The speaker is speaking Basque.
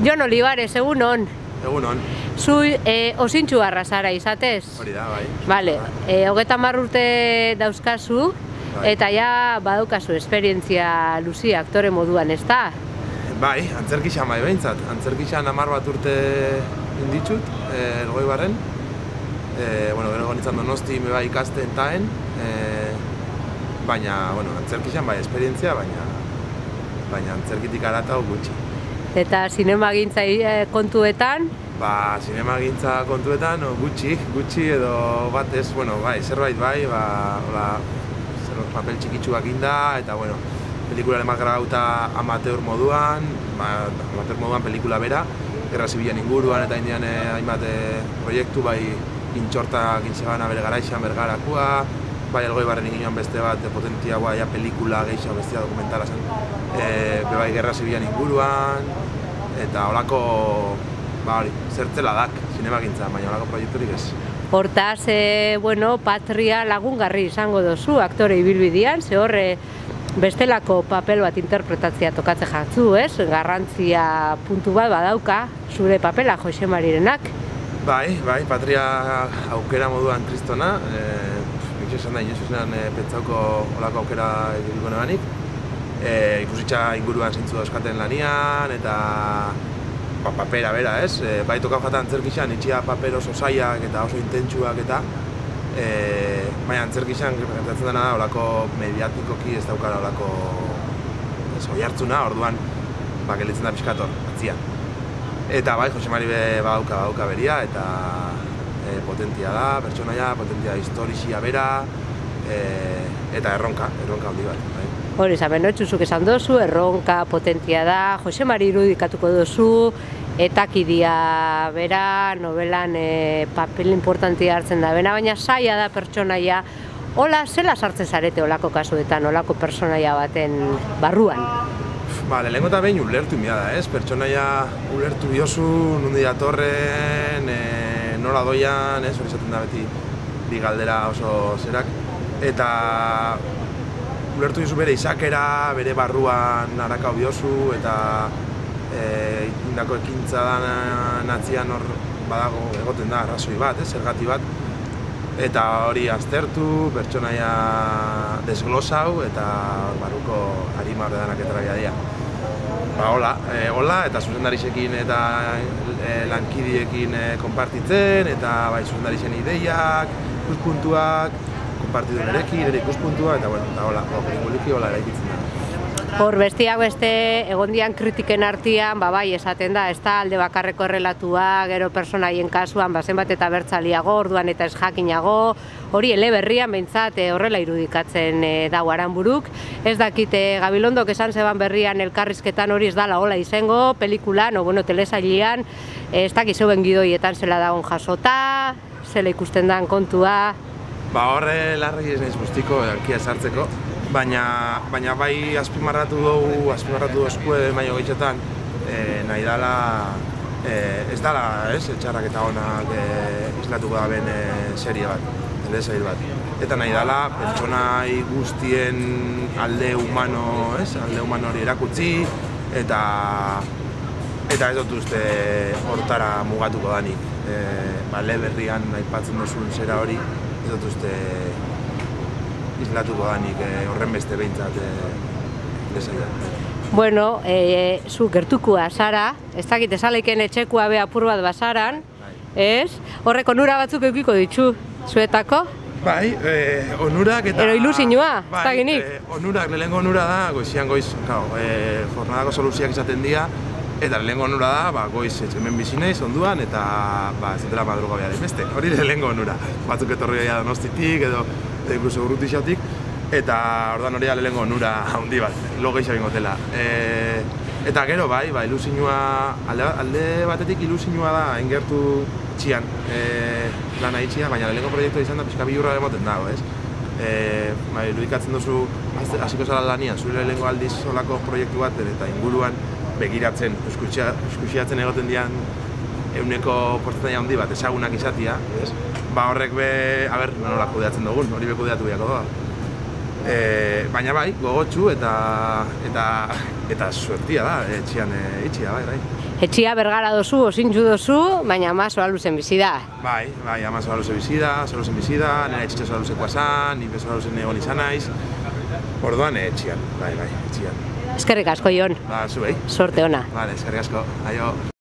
Jon Olivares, egunon. Egunon. Zu osintxuarra zara izatez? Hori da, bai. Bale, 30 urte dauzkazu, eta ja badaukazu esperientzia luzia aktore moduan, ez da? Bai, antzerkixan bai behintzat. Antzerkixan 10 bat urte inditxut, Elgoibarren. Gero gonitzan Donosti me bai ikasten taen, baina, antzerkixan bai esperientzia, baina antzerkitik aratau gutxi. Eta zinemagintza kontuetan? Ba, zinemagintza kontuetan gutxi edo batez, zerbait bai, papel txikitsuak inda, eta, pelikularen bat grabauta amateur moduan pelikula bera, Gerra Zibilan inguruan eta indian hainbat proiektu, bai, intxortak intzegana bere garaixan bergarakua, bai, Elgoibarren inginuan beste bat potentiagoa, ja, pelikula gehiago bestia dokumentala zen, bai, Gerra Zibilan inguruan, eta holako, zertzeladak, zinemagintza, baina holako proiekturik ez. Hortaz, patria lagungarri izango dozu aktore ibilbidean, ze horre bestelako papel bat interpretatzea tokatze jatzu, ez? Garrantzia puntu bat badauka, zure papela, Jose Marirenak. Bai, patria aukera moduan kristona, nik esan da inozuzenan pentsauko olako aukera egiteko neganik. Ikusitza inguruan zeintzu dauzkaten lanian, eta papera bera, ez? Bai tokau jatan antzerkixan, itxia paper oso zaiak eta oso intentsuak eta baina antzerkixan gertatzen dena da olako mediatikoki ez daukara olako oihartzuna, orduan gelitzen da pixkator, atzian. Eta bai, Jose Mari badauka beria, eta potentia da, pertsonaia, potentia historizia bera, eta erronka handi bat. Hori, zaben, etxuzuk esan dozu, erronka potentia da, Jose Mari irudikatuko dozu, etakidia bera, novelan papel importantia hartzen da bena, baina saia da pertsonaia. Hola, zela sartzen zarete olako kasuetan, olako pertsonaia baten barruan? Lehenengo eta behin ulertu imia da, ez? Pertsonaia ulertu biozu, nundi datorren, nola doian, ez? Hori izaten da beti bi galdera oso zerak. Eta ulertu biozu bere izakera, bere barruan harakau biozu, eta indako ekintza da natzian hor badago egoten da arrazoi bat, zergati bat. Eta hori aztertu, pertsonaia desglosau, eta barruko harima ordenanak etarabia dira. Hola, eta zuzendarisekin eta lankidiekin konpartitzen, eta zuzendarisen ideiak, ikuspuntuak, konpartidu nerekin, ere ikuspuntua, eta hola, pelikuluki hola eraikitzen da. Hor, bestiak beste, egondian kritiken artean, esaten da, ez da alde bakarreko errelatua, gero personaien kasuan, zenbat eta bertzaliago, orduan eta ez jakinago, hori eleberrian behintzat horrela irudikatzen dago Aranburuk. Ez dakite, Gabilondok esan zeban berrian elkarrizketan hori ez dala hola izango, pelikulan, telesailean, ez dakizeuen gidoietan zela dagoen jasota, zela ikusten dan kontua. Horre larri ez nahiz guztiko, elkia esartzeko. Baina bai azpimarratu dugu eskue baino gehitzetan nahi dala, ez dala, txarrak eta honak islatuko da ben serie bat, telesail bat. Eta nahi dala pertsonai guztien alde humano hori erakutsi, eta ez dut uste hortara mugatuko danik. Leberrian aipatzen duzun zera hori, ez dut uste islatuko danik horren beste behintzat desaidan. Zu gertukua zara, ez dakit esaleken etxekua be apur bat basaran, ez? Horrek onura batzuk eukiko ditzu, zuetako? Bai, onurak eta... Ero ilusinua, ez dakinik? Onurak, lehenengo onura da, goizian goiz, jornadako soluziak izaten dira, eta lehenengo onura da, goiz hemen bizineiz onduan, eta ez dutela madruga behar beste, hori lehenengo onura. Batzuk etorri gaia Donostitik edo inkluso Urrutixatik, eta ordan hori lehenengo onura handi bat, lo gehiago ingotela. Eta gero ilusinua, alde batetik ilusinua da engertu txian lana itxia, baina lehenengo proiektua izan da pixka bilurra emoten dago, ez? Irudikatzen duzu, hasiko zara lanian, zure lehenengo aldiz olako proiektu bat, eta inguruan begiratzen, eskusiatzen egoten dian euneko portzentaia handi bat, ezagunak izatia, ez? Horrek nola kudeatzen dugun, hori be kudeatu biako doa. Baina bai, gogotsu eta eta suertia da, etxian itxia, bai. Etxia bergara dozu, osintxu dozu, baina ama Soraluzen bizi da. Bai, ama Soraluzen bizi da, nire etxitxo Soraluzekoa zan, nire Soraluzen egon izan naiz. Orduan etxian, bai, etxian. Eskerrik asko, Jon. Zuei. Sorte ona. Eskerrik asko, aio.